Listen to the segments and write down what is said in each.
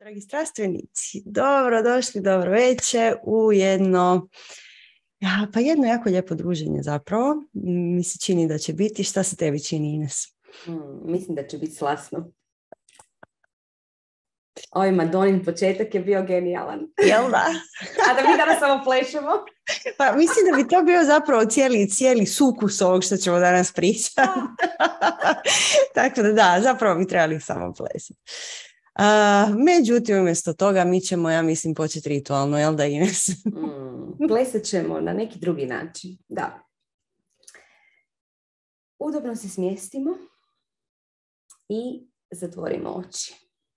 Dragi strastvenici, dobro došli, dobro večer u jedno jako lijepo druženje zapravo. Mi se čini da će biti. Šta se tebi čini, Ines? Mislim da će biti slasno. Ovaj Madonin početak je bio genijalan. Jel da? A da mi danas samo plešemo. Pa mislim da bi to bio zapravo cijeli sukus ovog što ćemo danas pričati. Tako da, zapravo bi trebali samo plesati. Međutim, umjesto toga mi ćemo, ja mislim, početi ritualno, jel da, Ines? Plesat ćemo na neki drugi način, da. Udobno se smjestimo i zatvorimo oči.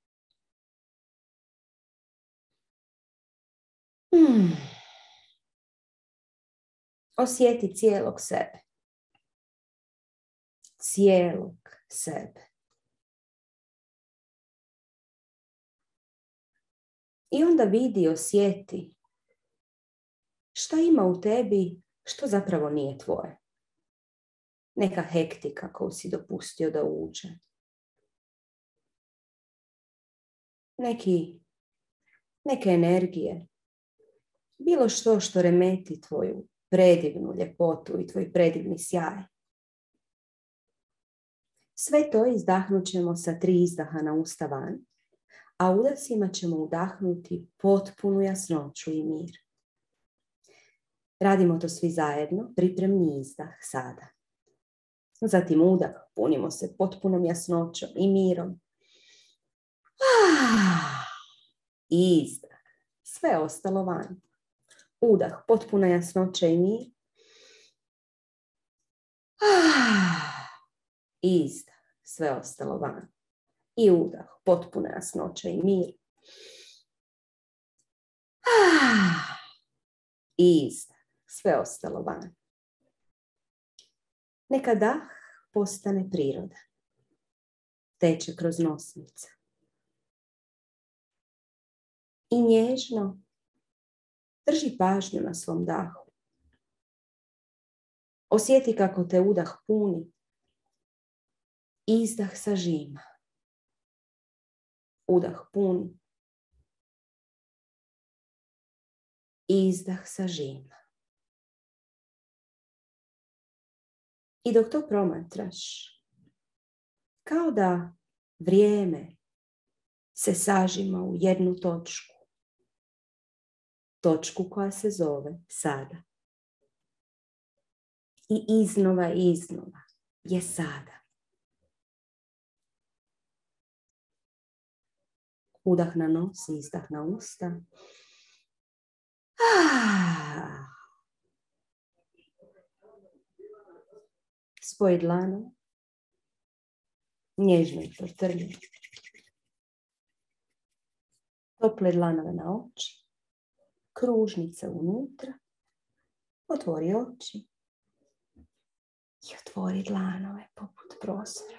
Osjeti cijelog sebe. Cijelog sebe. I onda vidi, osjeti šta ima u tebi, što zapravo nije tvoje. Neka hektika koju si dopustio da uđe. Neke energije. Bilo što remeti tvoju predivnu ljepotu i tvoj predivni sjaj. Sve to izdahnut ćemo sa 3 izdaha na usta van, a udasima ćemo udahnuti potpunu jasnoću i mir. Radimo to svi zajedno, pripremni izdah sada. Zatim udah, punimo se potpunom jasnoćom i mirom. Izdah, sve ostalo van. Udah, potpuna jasnoća i mir. Izdah, sve ostalo van. I udah, potpuna jasnoća i mir. Izdah, sve ostalo van. Neka dah postane priroda. Teče kroz nosnice. I nježno drži pažnju na svom dahu. Osjeti kako te udah puni. Izdah sažima. Udah puni. Izdah sažima. I dok to promatraš, kao da vrijeme se sažima u jednu točku. Točku koja se zove sada. I iznova je sada. Udah na nos, izdah na usta. Spoji dlanu. Nježno i protrlji. Tople dlanove na oči. Kružnice unutra. Otvori oči. I otvori dlanove poput prozora.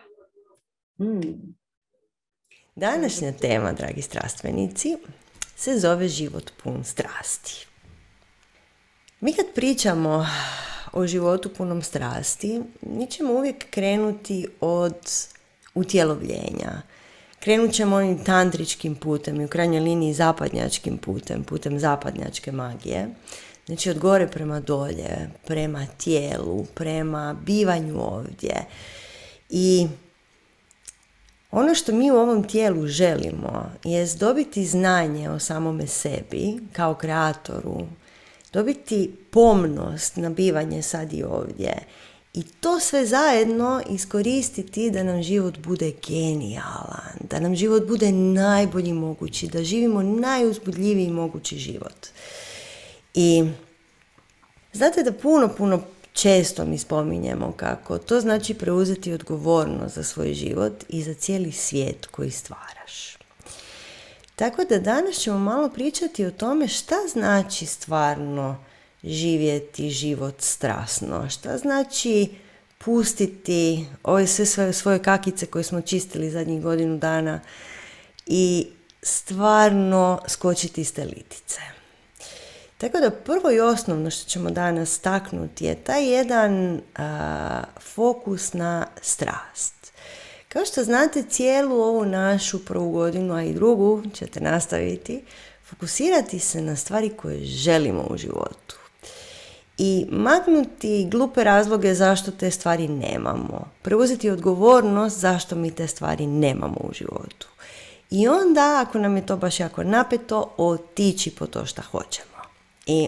Današnja tema, dragi strastvenici, se zove život pun strasti. Mi kad pričamo o životu punom strasti, mi ćemo uvijek krenuti od utjelovljenja. Krenut ćemo onim tantričkim putem i u krajnjoj liniji zapadnjačkim putem zapadnjačke magije. Znači od gore prema dolje, prema tijelu, prema bivanju ovdje. I ono što mi u ovom tijelu želimo je dobiti znanje o samome sebi kao kreatoru, dobiti pomnost na bivanje sad i ovdje i to sve zajedno iskoristiti da nam život bude genijalan, da nam život bude najbolji mogući, da živimo najuzbudljiviji mogući život. I znate da puno često mi spominjemo kako to znači preuzeti odgovornost za svoj život i za cijeli svijet koji stvaraš. Tako da danas ćemo malo pričati o tome šta znači stvarno živjeti život strasno, šta znači pustiti ove sve svoje kakice koje smo čistili zadnjih godinu dana i stvarno skočiti iz te litice. Tako da prvo i osnovno što ćemo danas taknuti je taj jedan fokus na strast. Kao što znate, cijelu ovu našu prvu godinu, a i drugu ćete nastaviti, fokusirati se na stvari koje želimo u životu. I maknuti glupe razloge zašto te stvari nemamo. Preuzeti odgovornost zašto mi te stvari nemamo u životu. I onda, ako nam je to baš jako napeto, otići po to šta hoćemo. I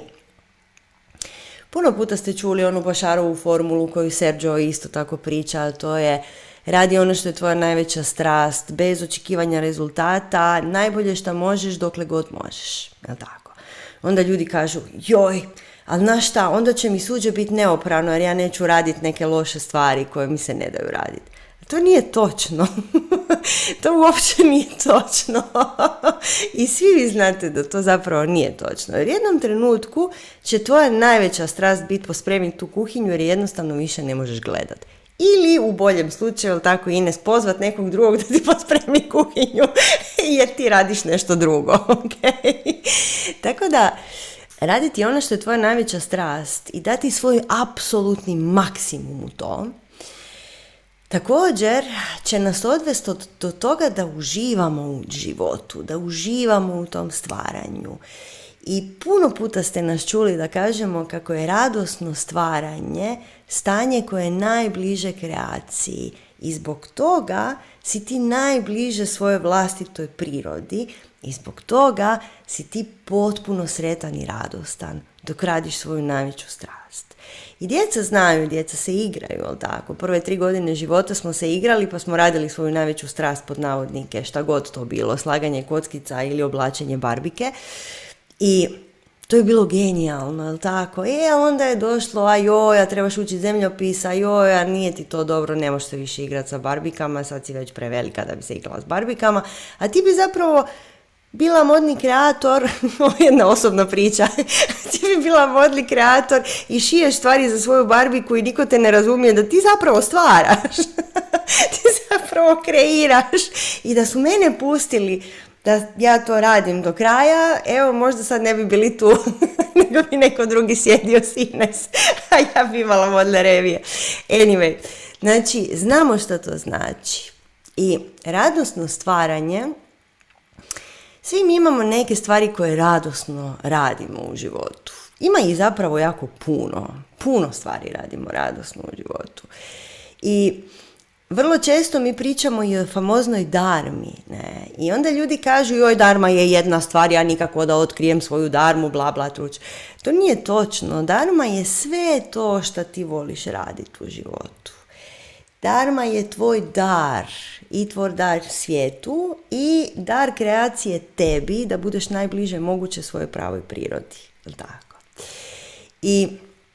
puno puta ste čuli onu Basharovu formulu koju Sergio isto tako priča, a to je: radi ono što je tvoja najveća strast, bez očekivanja rezultata, najbolje što možeš dokle god možeš. Jel' tako? Onda ljudi kažu: joj, ali znaš šta, onda će mi suđe biti neoprano jer ja neću raditi neke loše stvari koje mi se ne daju raditi. To nije točno. To uopće nije točno. I svi vi znate da to zapravo nije točno. Jer u jednom trenutku će tvoja najveća strast biti pospremiti tu kuhinju jer jednostavno više ne možeš gledati. Ili u boljem slučaju, tako Ines, pozvat nekog drugog da ti pospremi kuhinju jer ti radiš nešto drugo. Okay? Tako da, raditi ono što je tvoja najveća strast i dati svoj apsolutni maksimum u to, također će nas odvesti do toga da uživamo u životu, da uživamo u tom stvaranju. I puno puta ste nas čuli da kažemo kako je radosno stvaranje stanje koje je najbliže kreaciji i zbog toga si ti najbliže svojoj vlastitoj prirodi i zbog toga si ti potpuno sretan i radostan dok radiš svoju najveću strast. I djeca znaju, djeca se igraju, jel tako? Prve 3 godine života smo se igrali pa smo radili svoju najveću strast pod navodnike, šta god to bilo, slaganje kockica ili oblačenje barbike. I to je bilo genijalno, jel tako? Onda je došlo, a trebaš učiti zemljopis, a nije ti to dobro, ne možeš se više igrati sa barbikama, sad si već prevelika da bi se igrala s barbikama, a ti bi zapravo bila modni kreator, ovo je jedna osobna priča, ti bi bila modni kreator i šiješ stvari za svoju barbiku i niko te ne razumije da ti zapravo stvaraš, ti zapravo kreiraš. I da su mene pustili da ja to radim do kraja, evo možda sad ne bi bili tu, nego bi neko drugi sjedio s Ines, a ja bi imala modne revije. Anyway, znači znamo što to znači. I radosno stvaranje, svi mi imamo neke stvari koje radosno radimo u životu. Ima ih zapravo jako puno stvari radimo radosno u životu. I vrlo često mi pričamo i o famoznoj darmi, ne? I onda ljudi kažu: joj, darma je jedna stvar, ja nikako da otkrijem svoju darmu, bla bla truć. To nije točno. Darma je sve to što ti voliš raditi u životu. Darma je tvoj dar i tvoj dar svijetu i dar kreacije tebi da budeš najbliže moguće svojoj pravoj prirodi. Tako. I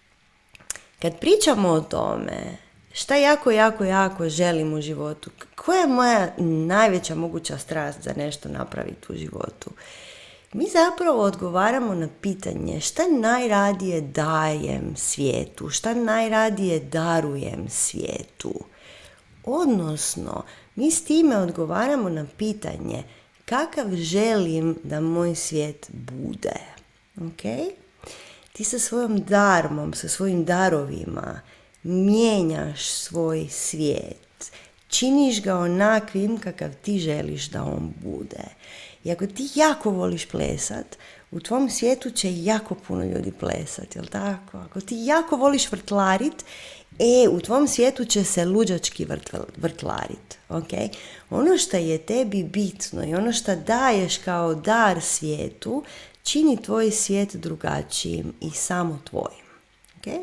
kad pričamo o tome šta jako želim u životu, koja je moja najveća moguća strast za nešto napraviti u životu, mi zapravo odgovaramo na pitanje šta najradije dajem svijetu, šta najradije darujem svijetu. Odnosno, mi s time odgovaramo na pitanje kakav želim da moj svijet bude. Okay? Ti sa svojom darmom, sa svojim darovima mijenjaš svoj svijet. Činiš ga onakvim kakav ti želiš da on bude. I ako ti jako voliš plesat, u tvom svijetu će jako puno ljudi plesat, jel tako? Ako ti jako voliš vrtlarit, u tvom svijetu će se luđački vrtlarit. Okay? Ono što je tebi bitno i ono što daješ kao dar svijetu, čini tvoj svijet drugačijim i samo tvojim. Okay?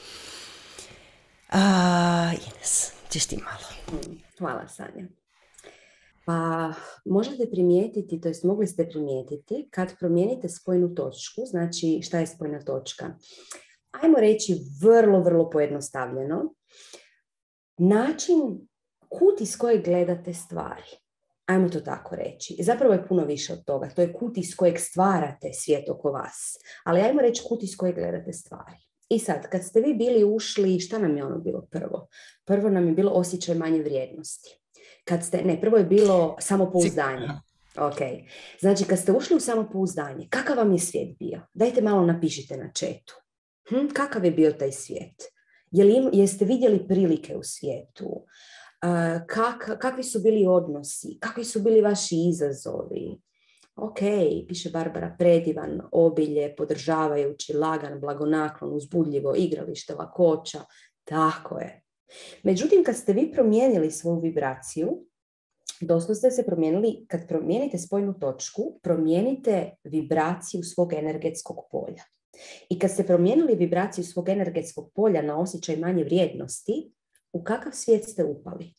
Ines, ćeš ti malo. Hvala, Sanja. Pa možete primijetiti, to jest mogli ste primijetiti, kad promijenite spojnu točku, znači šta je spojna točka? Ajmo reći vrlo pojednostavljeno, način, kut iz kojeg gledate stvari. Ajmo to tako reći. Zapravo je puno više od toga. To je kut iz kojeg stvarate svijet oko vas. Ali ajmo reći kut iz kojeg gledate stvari. I sad, kad ste vi bili ušli, šta nam je ono bilo prvo? Prvo nam je bilo osjećaj manje vrijednosti. Prvo je bilo samopouzdanje. Okay. Znači, kad ste ušli u samopouzdanje, kakav vam je svijet bio? Dajte malo napišite na chatu. Kakav je bio taj svijet? Jeste vidjeli prilike u svijetu? kakvi su bili odnosi, kakvi su bili vaši izazovi. Ok, piše Barbara, predivan, obilje, podržavajući, lagan, blagonaklon, uzbudljivo, igralište, lakoća. Tako je. Međutim, kad ste vi promijenili svoju vibraciju, doslovno ste se promijenili, kad promijenite spojnu točku, promijenite vibraciju svog energetskog polja. I kad ste promijenili vibraciju svog energetskog polja na osjećaj manje vrijednosti, u kakav svijet ste upali?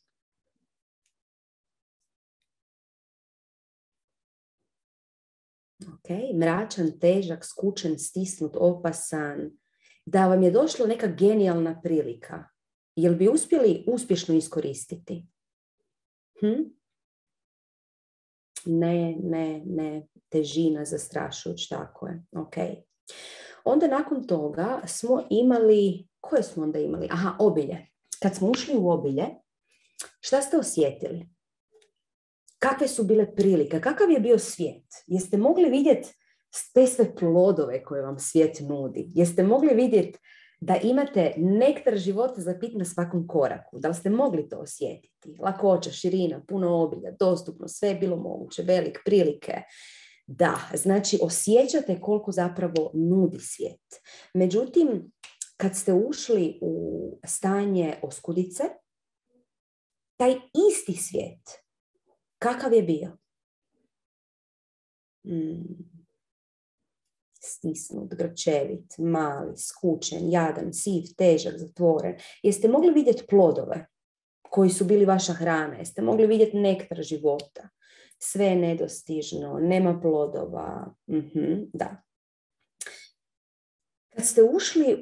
Okay. Mračan, težak, skučen, stisnut, opasan. Da vam je došla neka genijalna prilika. Jel bi uspjeli uspješno iskoristiti? Ne. Težina zastrašujuć, tako je. Okay. Onda nakon toga smo imali, koje smo onda imali? Aha, obilje. Kad smo ušli u obilje, šta ste osjetili? Kakve su bile prilike? Kakav je bio svijet? Jeste mogli vidjeti te sve plodove koje vam svijet nudi? Jeste mogli vidjeti da imate nektar života za pit na svakom koraku? Da li ste mogli to osjetiti? Lakoća, širina, puno obilja, dostupno, sve je bilo moguće, velik, prilike. Da, znači osjećate koliko zapravo nudi svijet. Međutim, kad ste ušli u stanje oskudice, taj isti svijet, kakav je bio? Stisnut, grčevit, mali, skučen, jadan, siv, težak, zatvoren. Jeste mogli vidjeti plodove koji su bili vaša hrana? Jeste mogli vidjeti nektar života? Sve je nedostižno, nema plodova. Da. Kad ste ušli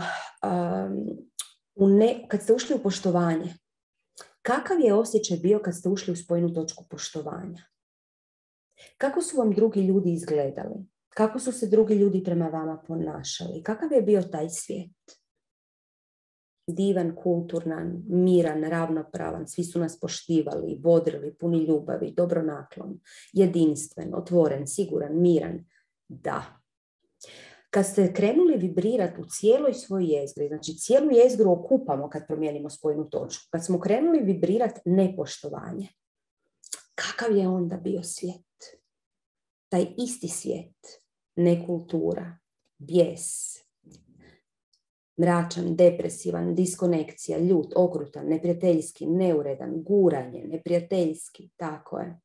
kad ste ušli u poštovanje, kakav je osjećaj bio kad ste ušli u spojnu točku poštovanja? Kako su vam drugi ljudi izgledali? Kako su se drugi ljudi prema vama ponašali? Kakav je bio taj svijet? Divan, kulturan, miran, ravnopravan, svi su nas poštivali, bodrili, puni ljubavi, dobronaklon, jedinstven, otvoren, siguran, miran. Da. Kad ste krenuli vibrirati u cijeloj svojoj jezgri, znači cijelu jezgru okupamo kad promijenimo spojnu točku, kad smo krenuli vibrirati nepoštovanje, kakav je onda bio svijet? Taj isti svijet, nekultura, bijes, mračan, depresivan, diskonekcija, ljut, okrutan, neprijateljski, neuredan, guranje, neprijateljski, tako je.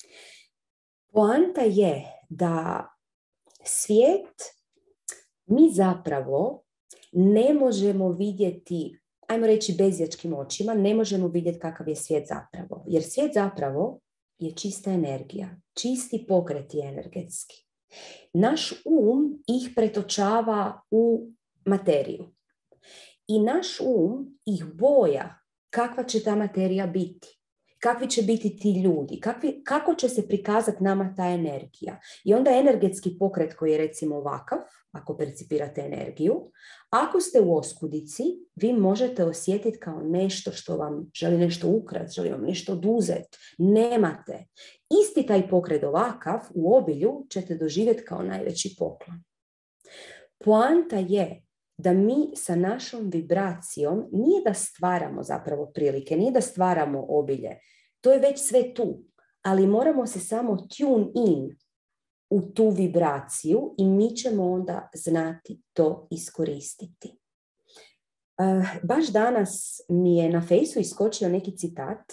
Poanta je da svijet mi zapravo ne možemo vidjeti, ajmo reći bezjačkim očima, ne možemo vidjeti kakav je svijet zapravo. Jer svijet zapravo je čista energija, čisti pokret je energetski. Naš ih pretočava u materiju. I naš ih boja kakva će ta materija biti. Kakvi će biti ti ljudi, kako će se prikazati nama ta energija. I onda energetski pokret koji je recimo ovakav, ako percipirate energiju, ako ste u oskudici, vi možete osjetiti kao nešto što vam želi nešto ukrati, želi vam nešto oduzeti. Nemate. Isti taj pokret ovakav u obilju ćete doživjeti kao najveći poklon. Poanta je da mi sa našom vibracijom nije da stvaramo zapravo prilike, nije da stvaramo obilje. To je već sve tu, ali moramo se samo tune in u tu vibraciju i mi ćemo onda znati to iskoristiti. Baš danas mi je na Fejsu iskočio neki citat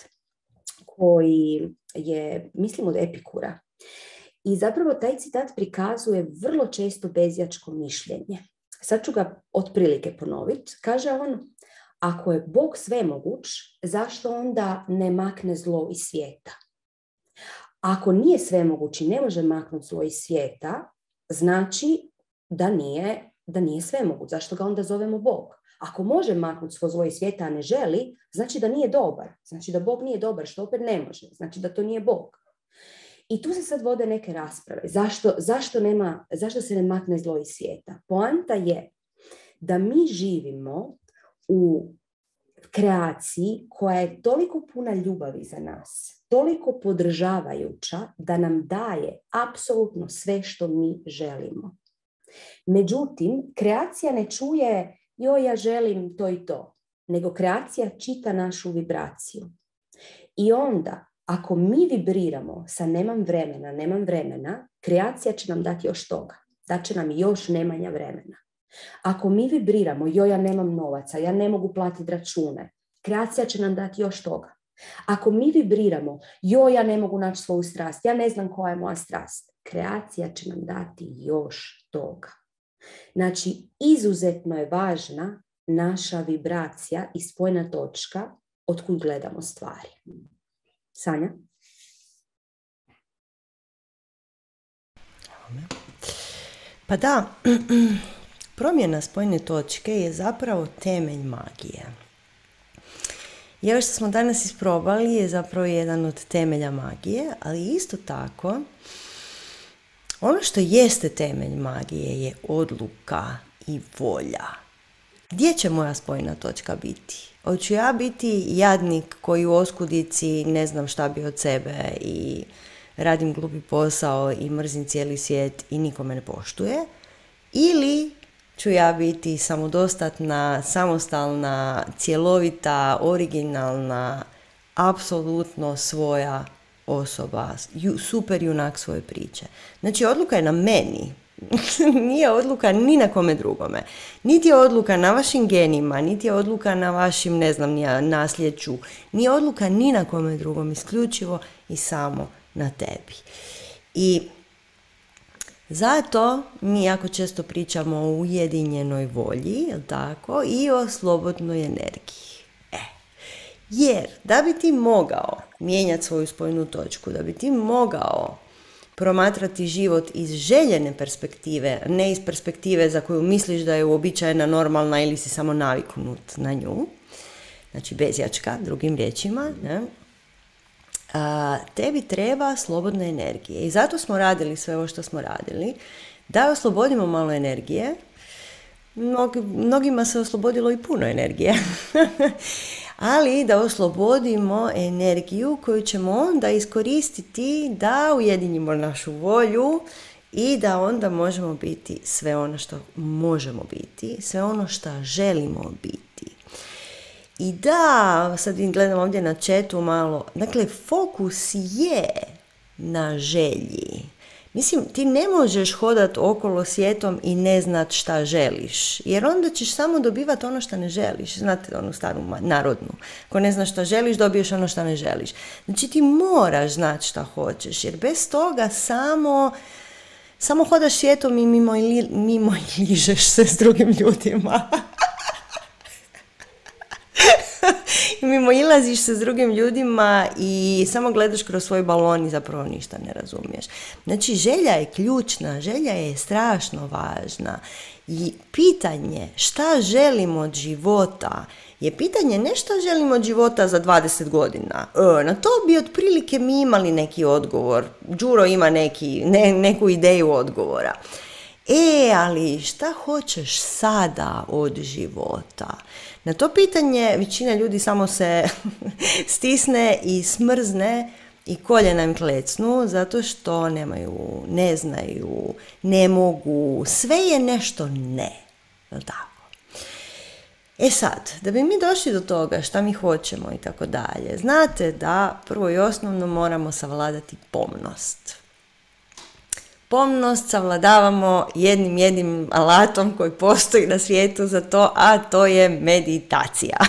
koji je, mislim, od Epikura. I zapravo taj citat prikazuje vrlo često bezjačko mišljenje. Sad ću ga otprilike ponoviti. Kaže on, ako je Bog svemoguć, zašto onda ne makne zlo iz svijeta? Ako nije svemoguć i ne može maknuti zlo iz svijeta, znači da nije svemoguć. Zašto ga onda zovemo Bog? Ako može maknuti svo zlo iz svijeta, a ne želi, znači da nije dobar. Znači da Bog nije dobar, što opet ne može. Znači da to nije Bog. I tu se sad vode neke rasprave. Zašto se ne makne zlo iz svijeta? Poanta je da mi živimo u kreaciji koja je toliko puna ljubavi za nas, toliko podržavajuća da nam daje apsolutno sve što mi želimo. Međutim, kreacija ne čuje, joj, ja želim to i to. nego kreacija čita našu vibraciju. I onda, ako mi vibriramo sa nemam vremena, kreacija će nam dati još toga. Daće nam još nemanja vremena. Ako mi vibriramo, ja nemam novaca, ja ne mogu platiti račune, kreacija će nam dati još toga. Ako mi vibriramo, ja ne mogu naći svoju strast, ja ne znam koja je moja strast, kreacija će nam dati još toga. Znači, izuzetno je važna naša vibracija i spojna točka od kud gledamo stvari. Sanja? Pa da, promjena spojne točke je zapravo temelj magije. I ovo što smo danas isprobali je zapravo jedan od temelja magije, ali isto tako, ono što jeste temelj magije je odluka i volja. Gdje će moja spojna točka biti? Hoću ja biti jadnik koji u oskudici ne znam šta bi od sebe i radim glupi posao i mrzim cijeli svijet i niko me ne poštuje? Ili ću ja biti samodostatna, samostalna, cjelovita, originalna, apsolutno svoja osoba, super junak svoje priče. Znači, odluka je na meni. Nije odluka ni na kome drugome. Niti je odluka na vašim genima, niti je odluka na vašim, ne znam, nasljeđu. Nije odluka ni na kome drugom, isključivo i samo na tebi. I zato mi jako često pričamo o ujedinjenoj volji, jel tako, i o slobodnoj energiji. Jer da bi ti mogao mijenjati svoju spojnu točku, da bi ti mogao promatrati život iz željene perspektive, ne iz perspektive za koju misliš da je uobičajena, normalna ili si samo naviknut na nju, znači bezjačka, drugim riječima, ne? Tebi treba slobodna energija. I zato smo radili sve ovo što smo radili, da oslobodimo malo energije. Mnogima se oslobodilo i puno energije. Ali da oslobodimo energiju koju ćemo onda iskoristiti da ujedinimo našu volju i da onda možemo biti sve ono što možemo biti, sve ono što želimo biti. I da, sad gledam ovdje na chatu malo, dakle, fokus je na želji. Mislim, ti ne možeš hodati okolo svijetom i ne znat šta želiš, jer onda ćeš samo dobivati ono što ne želiš. Znate onu staru narodnu, ako ne znaš šta želiš, dobiješ ono što ne želiš. Znači, ti moraš znati šta hoćeš, jer bez toga samo hodaš svijetom i mimo ližeš se s drugim ljudima. Mimo ilaziš se s drugim ljudima i samo gledaš kroz svoj balon i zapravo ništa ne razumiješ. Znači, želja je ključna, želja je strašno važna. I pitanje šta želimo od života je pitanje ne šta želimo od života za 20 godina. Na to bi otprilike mi imali neki odgovor. Đuro ima neku ideju odgovora. Ali šta hoćeš sada od života? Na to pitanje većina ljudi samo se stisne i smrzne i koljena im klecnu zato što nemaju, ne znaju, ne mogu, sve je nešto ne. Tako. Sad, da bi mi došli do toga šta mi hoćemo i tako dalje, znate da prvo i osnovno moramo savladati pomnost. Pomnost savladavamo jednim alatom koji postoji na svijetu za to, a to je meditacija.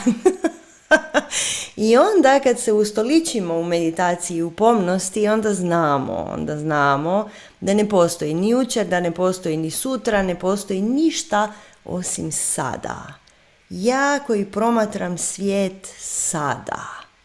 I onda kad se ustoličimo u meditaciji i u pomnosti, onda znamo da ne postoji ni jučer, da ne postoji ni sutra, ne postoji ništa osim sada. Ja koji promatram svijet sada.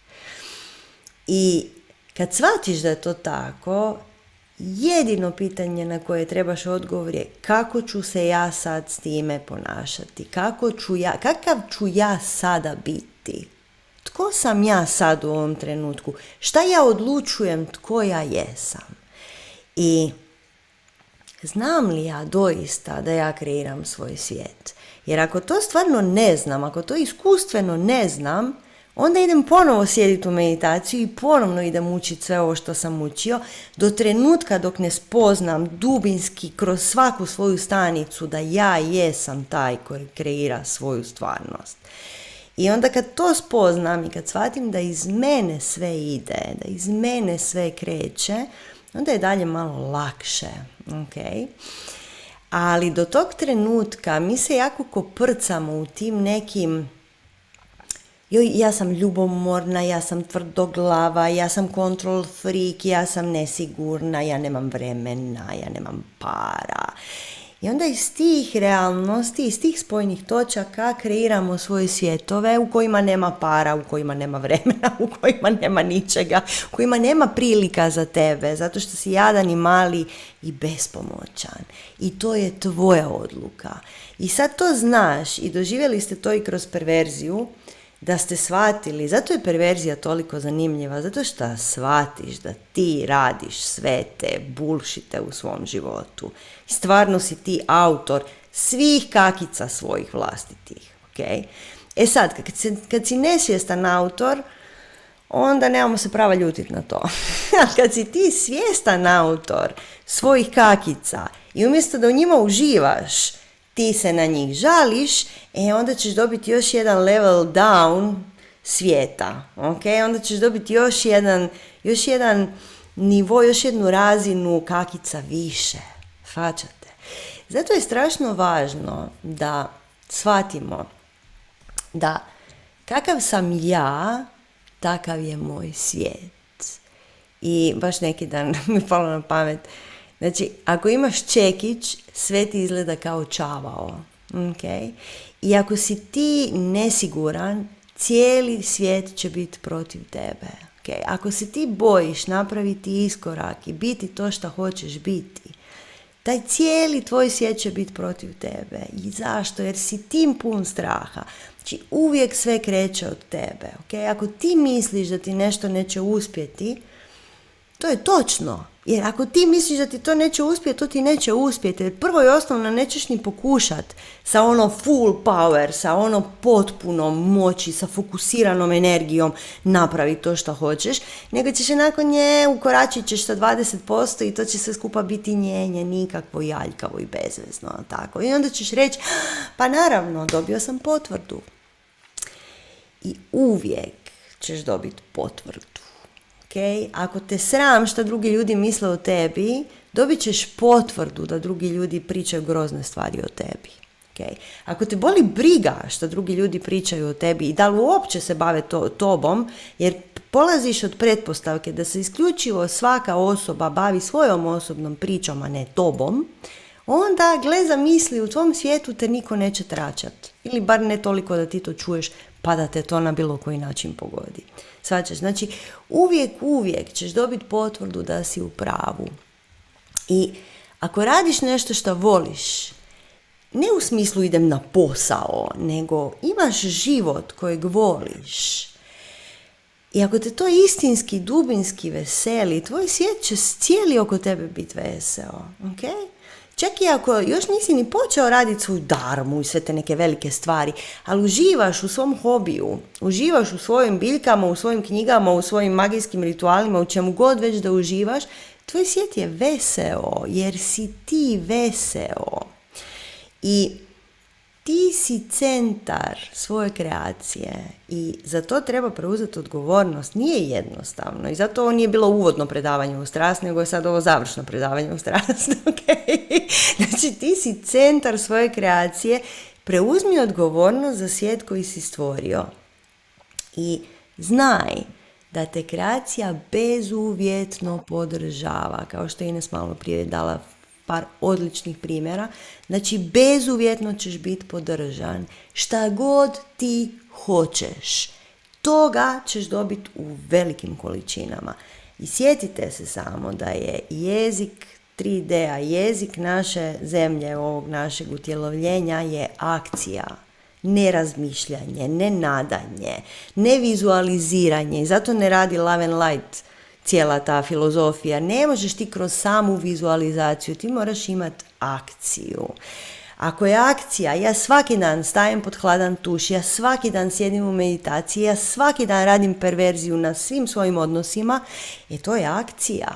I kad shvatiš da je to tako, jedino pitanje na koje trebaš odgovor je kako ću se ja sad s time ponašati, kakav ću ja sada biti, tko sam ja sad u ovom trenutku, šta ja odlučujem tko ja jesam i znam li ja doista da ja kreiram svoj svijet. Jer ako to stvarno ne znam, ako to iskustveno ne znam, onda idem ponovo sjediti u meditaciju i ponovno idem učiti sve ovo što sam učio do trenutka dok ne spoznam dubinski kroz svaku svoju stanicu da ja jesam taj koji kreira svoju stvarnost. I onda kad to spoznam i kad shvatim da iz mene sve ide, da iz mene sve kreće, onda je dalje malo lakše. Okay? Ali do tog trenutka mi se jako koprcamo u tim nekim joj, ja sam ljubomorna, ja sam tvrdoglava, ja sam control freak, ja sam nesigurna, ja nemam vremena, ja nemam para. I onda iz tih realnosti, iz tih spojnih točaka kreiramo svoje svjetove u kojima nema para, u kojima nema vremena, u kojima nema ničega, u kojima nema prilika za tebe, zato što si jadan i mali i bespomoćan. I to je tvoja odluka. I sad to znaš i doživjeli ste to i kroz perverziju, da ste shvatili, zato je perverzija toliko zanimljiva, zato što shvatiš da ti radiš sve te bullshite u svom životu. I stvarno si ti autor svih kakica svojih vlastitih. Okay? E sad, kad si nesvjestan autor, onda nemamo se prava ljutiti na to. Kad si ti svjestan autor svojih kakica i umjesto da u njima uživaš, ti se na njih žališ, onda ćeš dobiti još jedan level down svijeta. Okay? Onda ćeš dobiti još jedan nivo, još jednu razinu kakica više. Shvaćate? Zato je strašno važno da shvatimo da kakav sam ja, takav je moj svijet. I baš neki dan mi palo na pamet. Znači, ako imaš čekić, sve ti izgleda kao čavao. Okay? I ako si ti nesiguran, cijeli svijet će biti protiv tebe. Okay? Ako se ti bojiš napraviti iskorak i biti to što hoćeš biti, taj cijeli tvoj svijet će biti protiv tebe. I zašto? Jer si tim pun straha. Znači, uvijek sve kreće od tebe. Okay? Ako ti misliš da ti nešto neće uspjeti, to je točno. Jer ako ti misliš da ti to neće uspjeti, to ti neće uspjeti. Jer prvo i osnovno nećeš ni pokušat sa ono full power, sa ono potpunom moći, sa fokusiranom energijom napraviti to što hoćeš, nego ćeš nakon nje ukoračit ćeš sa 20% i to će sve skupa biti njenje, nikakvo i aljkavo i bezvezno. Tako. I onda ćeš reći, pa naravno, dobio sam potvrdu. I uvijek ćeš dobiti potvrdu. Okay? Ako te sram što drugi ljudi misle o tebi, dobit ćeš potvrdu da drugi ljudi pričaju grozne stvari o tebi. Okay? Ako te boli briga što drugi ljudi pričaju o tebi i da li uopće se bave tobom, jer polaziš od pretpostavke da se isključivo svaka osoba bavi svojom osobnom pričom, a ne tobom, onda gle zamisli u tvom svijetu te niko neće tračati. Ili bar ne toliko da ti to čuješ pa da te to na bilo koji način pogodi. Svačaš, znači uvijek ćeš dobiti potvrdu da si u pravu. I ako radiš nešto što voliš, ne u smislu idem na posao, nego imaš život kojeg voliš. I ako te to istinski, dubinski veseli, tvoj svijet će cijeli oko tebe biti veseo. Okay? Čak i ako još nisi ni počeo raditi svoju darmu i sve te neke velike stvari, ali uživaš u svom hobiju, uživaš u svojim biljkama, u svojim knjigama, u svojim magijskim ritualima, u čemu god već da uživaš, tvoj svijet je veseo, jer si ti veseo. I ti si centar svoje kreacije i za to treba preuzeti odgovornost. Nije jednostavno i zato ovo nije bilo uvodno predavanje u strast, nego je sad ovo završno predavanje u strast. Okay? Znači ti si centar svoje kreacije, preuzmi odgovornost za svijet koji si stvorio i znaj da te kreacija bezuvjetno podržava, kao što je Ines malo prije dala par odličnih primjera. Znači, bezuvjetno ćeš biti podržan. Šta god ti hoćeš, toga ćeš dobiti u velikim količinama. I sjetite se samo da je jezik 3D-a, jezik naše zemlje, ovog našeg utjelovljenja je akcija, ne razmišljanje, ne nadanje, ne vizualiziranje. I zato ne radi Love and Light cijela ta filozofija. Ne možeš ti kroz samu vizualizaciju, ti moraš imati akciju. Ako je akcija, ja svaki dan stajem pod hladan tuš, ja svaki dan sjedim u meditaciji, ja svaki dan radim perverziju na svim svojim odnosima, to je akcija.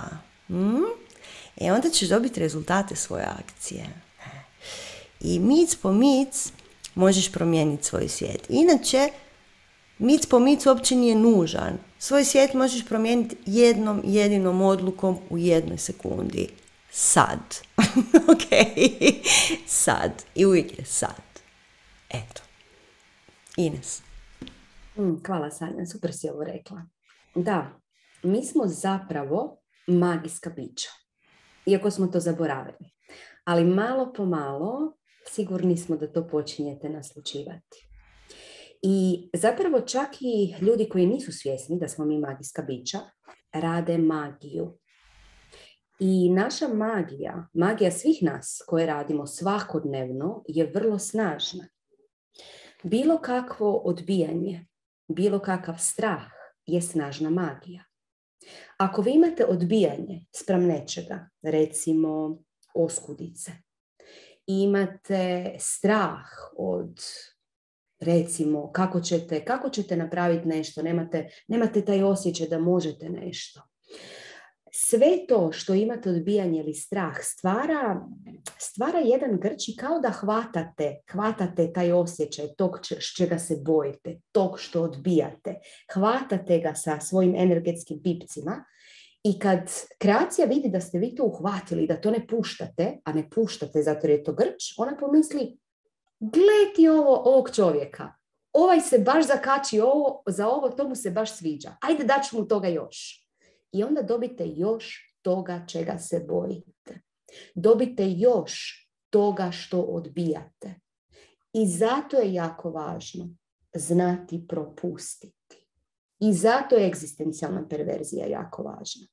Onda ćeš dobiti rezultate svoje akcije. I mic po mic možeš promijeniti svoj svijet. Inače, Mic po mic uopće nije nužan. Svoj svijet možeš promijeniti jednom jedinom odlukom u 1 sekundi. Sad. Ok. Sad. I uvijek je sad. Eto. Ines. Hvala Sanja, super si ovo rekla. Da, mi smo zapravo magijska bića. Iako smo to zaboravili. Ali malo po malo sigurni smo da to počinjete naslućivati. I zapravo čak i ljudi koji nisu svjesni da smo mi magijska bića, rade magiju. I naša magija svih nas koje radimo svakodnevno je vrlo snažna. Bilo kakvo odbijanje, bilo kakav strah je snažna magija. Ako vi imate odbijanje spram nečega, recimo oskudice, imate strah od, recimo, kako ćete napraviti nešto, nemate taj osjećaj da možete nešto. Sve to što imate odbijanje ili strah stvara jedan grč i kao da hvatate taj osjećaj tog čega se bojite, tog što odbijate. Hvatate ga sa svojim energetskim pipcima i kad kreacija vidi da ste vi to uhvatili, da to ne puštate, a ne puštate zato jer je to grč, ona pomisli, gledi ovog čovjeka. Ovaj se baš zakači za ovo, to mu se baš sviđa. Ajde daću mu toga još. I onda dobite još toga čega se bojite. Dobite još toga što odbijate. I zato je jako važno znati propustiti. I zato je egzistencijalna perverzija jako važna.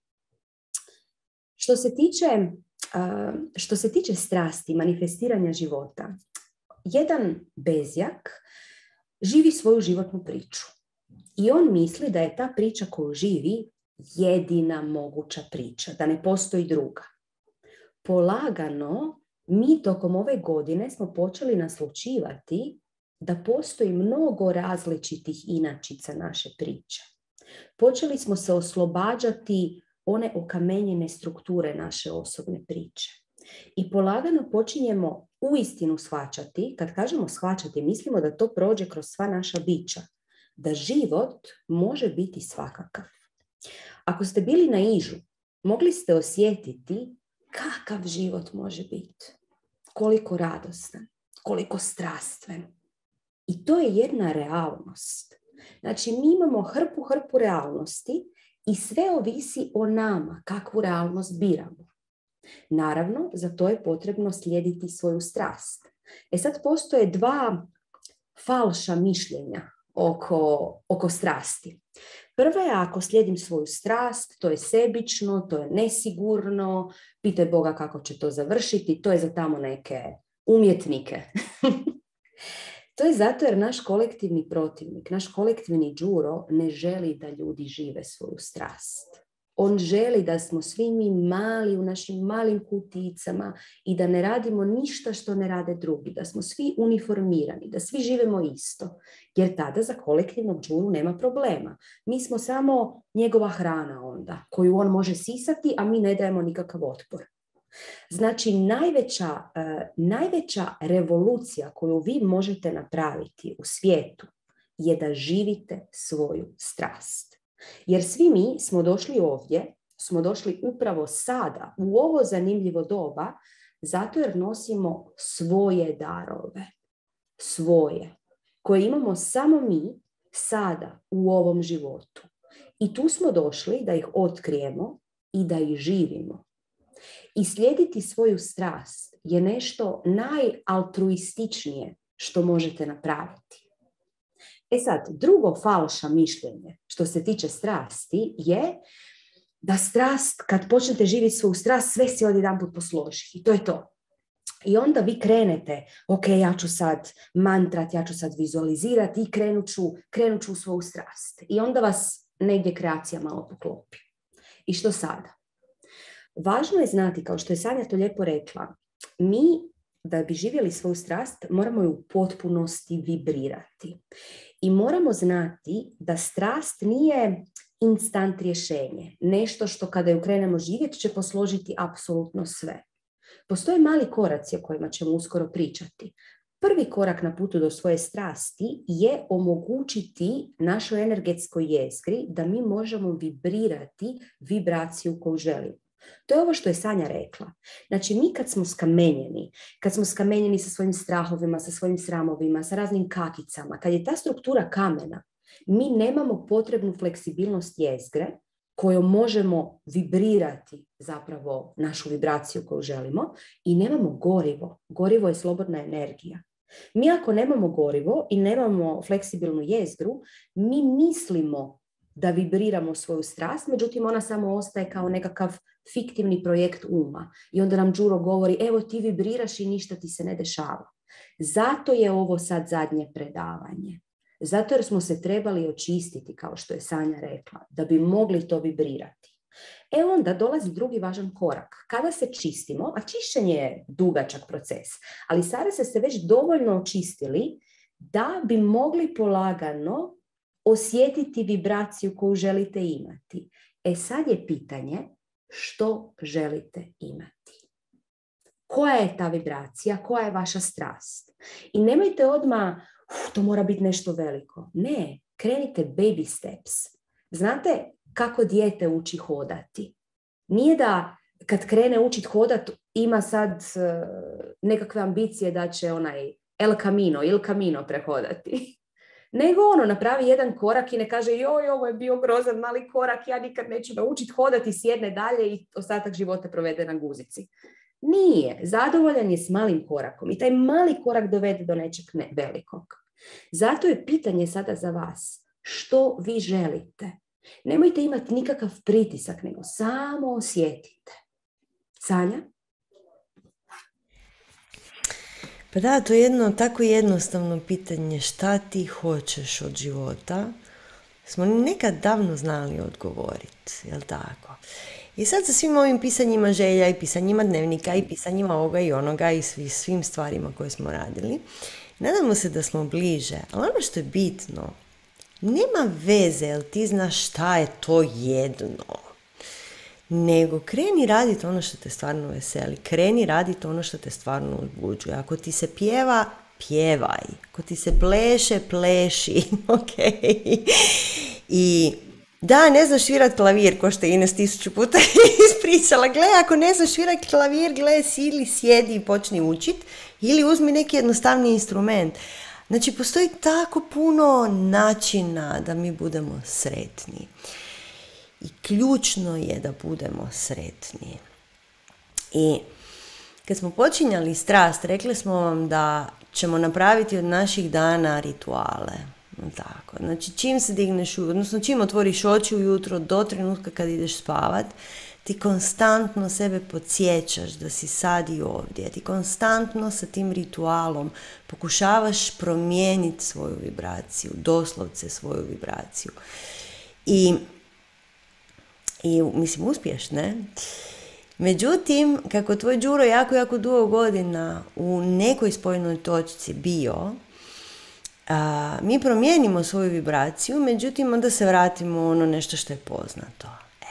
Što se tiče strasti, manifestiranja života, jedan bezjak živi svoju životnu priču. I on misli da je ta priča koju živi jedina moguća priča, da ne postoji druga. Polagano, mi tokom ove godine smo počeli naslućivati da postoji mnogo različitih inačica naše priče. Počeli smo se oslobađati one okamenjene strukture naše osobne priče. I polagano počinjemo uistinu shvaćati, kad kažemo shvaćati, mislimo da to prođe kroz sva naša bića, da život može biti svakakav. Ako ste bili na Ižu, mogli ste osjetiti kakav život može biti. Koliko radostan, koliko strastven. I to je jedna realnost. Znači, mi imamo hrpu realnosti i sve ovisi o nama, kakvu realnost biramo. Naravno, za to je potrebno slijediti svoju strast. Sad postoje 2 falša mišljenja oko strasti. Prva je, ako slijedim svoju strast, to je sebično, to je nesigurno, pitaj Boga kako će to završiti, to je za tamo neke umjetnike. To je zato jer naš kolektivni protivnik, naš kolektivni đuro ne želi da ljudi žive svoju strast. On želi da smo svi mi mali u našim malim kuticama i da ne radimo ništa što ne rade drugi, da smo svi uniformirani, da svi živimo isto. Jer tada za kolektivnog đuru nema problema. Mi smo samo njegova hrana onda, koju on može sisati, a mi ne dajemo nikakav otpor. Znači, najveća revolucija koju vi možete napraviti u svijetu je da živite svoju strast. Jer svi mi smo došli ovdje, smo došli upravo sada, u ovo zanimljivo doba, zato jer nosimo svoje darove, svoje, koje imamo samo mi sada u ovom životu. I tu smo došli da ih otkrijemo i da ih živimo. I slijediti svoju strast je nešto najaltruističnije što možete napraviti. Sad, drugo falša mišljenje što se tiče strasti je da strast, kad počnete živjeti svoju strast, sve se odjedanput posloži. I to je to. I onda vi krenete, ok, ja ću sad mantrat, ja ću sad vizualizirati i krenut ću u svoju strast. I onda vas negdje kreacija malo poklopi. I što sada? Važno je znati, kao što je Sanja to lijepo rekla, mi da bi živjeli svoju strast moramo ju u potpunosti vibrirati. I moramo znati da strast nije instant rješenje. Nešto što kada ju krenemo živjeti će posložiti apsolutno sve. Postoje mali koraci o kojima ćemo uskoro pričati, Prvi korak na putu do svoje strasti je omogućiti našoj energetskoj jezgri da mi možemo vibrirati vibraciju koju želimo. To je ovo što je Sanja rekla. Znači, mi kad smo skamenjeni sa svojim strahovima, sa svojim sramovima, sa raznim kakicama, kad je ta struktura kamena, mi nemamo potrebnu fleksibilnost jezgre kojom možemo vibrirati zapravo našu vibraciju koju želimo i nemamo gorivo. Gorivo je slobodna energija. Mi ako nemamo gorivo i nemamo fleksibilnu jezgru, mi mislimo da vibriramo svoju strast, međutim ona samo ostaje kao nekakav fiktivni projekt uma. I onda nam Đuro govori, evo ti vibriraš i ništa ti se ne dešava. Zato je ovo sad zadnje predavanje. Zato jer smo se trebali očistiti, kao što je Sanja rekla, da bi mogli to vibrirati. Onda dolazi drugi važan korak. Kada se čistimo, a čišćenje je dugačak proces, ali sada ste se već dovoljno očistili da bi mogli polagano osjetiti vibraciju koju želite imati. Sad je pitanje što želite imati. Koja je ta vibracija? Koja je vaša strast? I nemojte odmah, to mora biti nešto veliko. Ne, krenite baby steps. Znate kako dijete uči hodati? Nije da kad krene učiti hodati ima sad nekakve ambicije da će El Camino prehodati. Nego napravi jedan korak i ne kaže joj, ovo je bio grozan mali korak, ja nikad neću naučiti hodati, sjedne dalje i ostatak života provede na guzici. Nije. Zadovoljan je s malim korakom i taj mali korak dovede do nečeg velikog. Zato je pitanje sada za vas. Što vi želite? Nemojte imati nikakav pritisak, nego samo osjetite. Sanja? Pa da, to je jedno tako jednostavno pitanje, šta ti hoćeš od života, smo nekad davno znali odgovoriti, jel tako? I sad sa svim ovim pisanjima želja i pisanjima dnevnika i pisanjima ovoga i onoga i svim stvarima koje smo radili, nadamo se da smo bliže, ali ono što je bitno, nema veze, jel ti znaš šta je to jedno, nego kreni raditi ono što te stvarno veseli, kreni raditi ono što te stvarno uzbuđuje. Ako ti se pjeva, pjevaj. Ako ti se pleše, pleši, ok? I da, ne znaš svirat klavir, ko što je Ines 1000 puta ispričala. Gle, ako ne znaš svirat klavir, gle, ili sjedi i počni učit, ili uzmi neki jednostavni instrument. Znači, postoji tako puno načina da mi budemo sretni. I ključno je da budemo sretni. I kad smo počinjali strast, rekli smo vam da ćemo napraviti od naših dana rituale. Tako. Znači, čim se digneš, odnosno čim otvoriš oči ujutro do trenutka kad ideš spavat, ti konstantno sebe podsjećaš da si sad i ovdje. Ti konstantno sa tim ritualom pokušavaš promijeniti svoju vibraciju, doslovce svoju vibraciju. I mislim, uspješ, ne? Međutim, kako tvoj Đuro jako dugo godina u nekoj spojnoj točci bio, mi promijenimo svoju vibraciju, međutim, onda se vratimo u ono nešto što je poznato.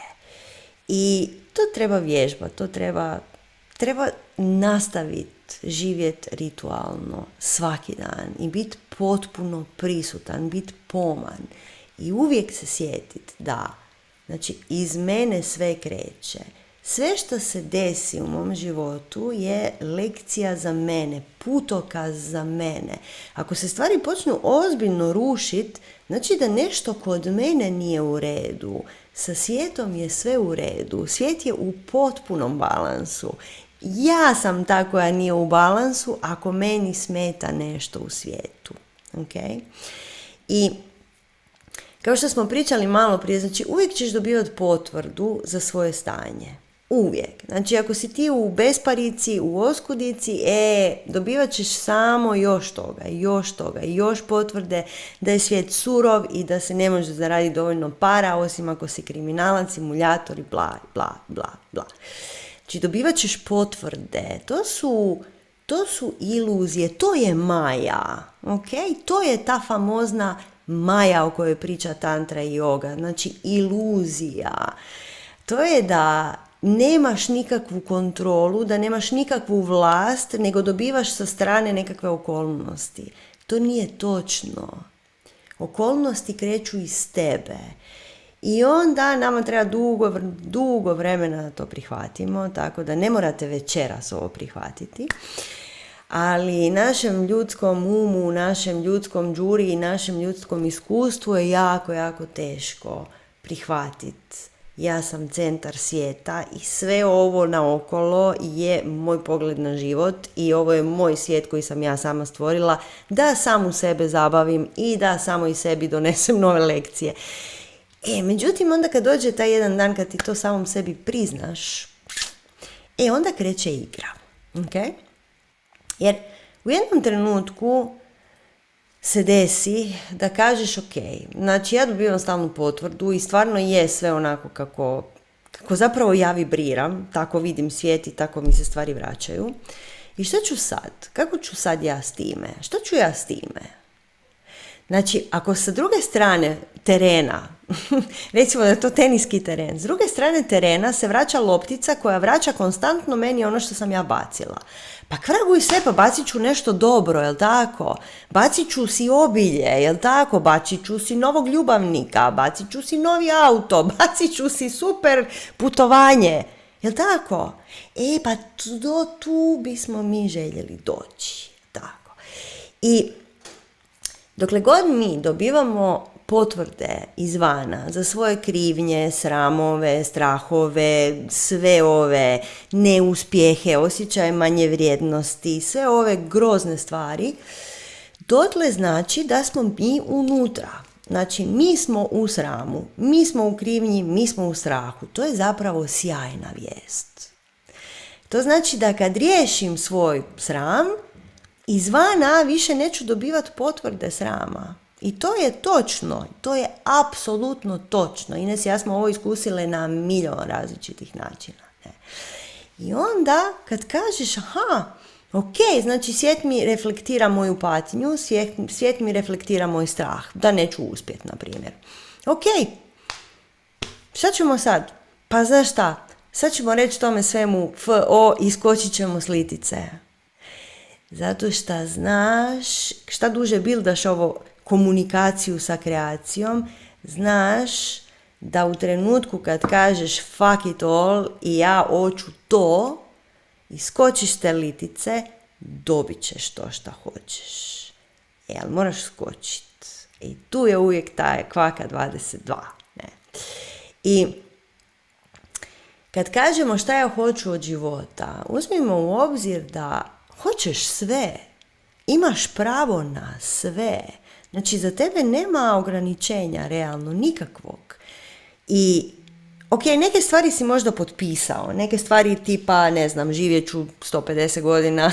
I to treba vježbati, to treba nastaviti živjeti ritualno svaki dan i biti potpuno prisutan, biti poman i uvijek se sjetiti da, znači, iz mene sve kreće. Sve što se desi u mom životu je lekcija za mene, putokaz za mene. Ako se stvari počnu ozbiljno rušiti, znači da nešto kod mene nije u redu. Sa svijetom je sve u redu. Svijet je u potpunom balansu. Ja sam ta koja nije u balansu ako meni smeta nešto u svijetu. Okay? I kao što smo pričali malo prije, znači uvijek ćeš dobivati potvrdu za svoje stanje. Uvijek. Znači ako si ti u besparici, u oskudici, dobivat ćeš samo još toga, još potvrde da je svijet surov i da se ne može zaraditi dovoljno para, osim ako si kriminalac, simuljator i bla, bla, bla, bla. Znači dobivat ćeš potvrde. To su iluzije, to je maja. Okay? To je ta famozna maja o kojoj priča tantra i yoga. Znači iluzija. To je da nemaš nikakvu kontrolu, da nemaš nikakvu vlast, nego dobivaš sa strane nekakve okolnosti. To nije točno. Okolnosti kreću iz tebe. I onda nama treba dugo vremena da to prihvatimo, tako da ne morate večeras ovo prihvatiti. Ali našem ljudskom umu, našem ljudskom đuri i našem ljudskom iskustvu je jako, jako teško prihvatiti. Ja sam centar svijeta i sve ovo naokolo je moj pogled na život i ovo je moj svijet koji sam ja sama stvorila, da samu sebe zabavim i da samo i sebi donesem nove lekcije. Međutim, onda kad dođe taj jedan dan kad ti to samom sebi priznaš, onda kreće igra. Okay? Jer u jednom trenutku se desi da kažeš ok, znači ja dobivam stalnu potvrdu i stvarno je sve onako kako zapravo ja vibriram, tako vidim svijet i tako mi se stvari vraćaju. I što ću sad? Kako ću sad ja s time? Što ću ja s time? Znači, ako sa druge strane terena, recimo da je to teniski teren, s druge strane terena se vraća loptica koja vraća konstantno meni ono što sam ja bacila. Pa kvraguj sve, pa bacit ću nešto dobro, jel tako? Bacit ću si obilje, jel tako? Bacit ću si novog ljubavnika, bacit ću si novi auto, bacit ću si super putovanje, jel tako? Pa do tu bismo mi željeli doći, tako. I dokle god mi dobivamo potvrde izvana za svoje krivnje, sramove, strahove, sve ove neuspjehe, osjećaje manje vrijednosti, sve ove grozne stvari, dotle znači da smo mi unutra. Znači, mi smo u sramu, mi smo u krivnji, mi smo u strahu. To je zapravo sjajna vijest. To znači da kad riješim svoj sram, izvana više neću dobivati potvrde srama. I to je točno, to je apsolutno točno. Ines i ja smo ovo iskusile na milion različitih načina. Ne? I onda kad kažeš, ok, znači svijet mi reflektira moju patnju, svijet mi reflektira moj strah, da neću uspjeti, na primjer. Ok, šta ćemo sad? Pa znaš šta? Sad ćemo reći tome svemu FO i skočit ćemo s litice. Zato što znaš, šta duže bildaš ovo komunikaciju sa kreacijom, znaš da u trenutku kad kažeš fuck it all i ja hoću to, iskočiš te litice, dobit ćeš to što hoćeš. Ali moraš skočiti. I tu je uvijek taj kvaka 22. Ne? I kad kažemo šta ja hoću od života, uzmimo u obzir da hoćeš sve, imaš pravo na sve. Znači, za tebe nema ograničenja, realno, nikakvog. I, ok, neke stvari si možda potpisao, neke stvari tipa, ne znam, živjet ću 150 godina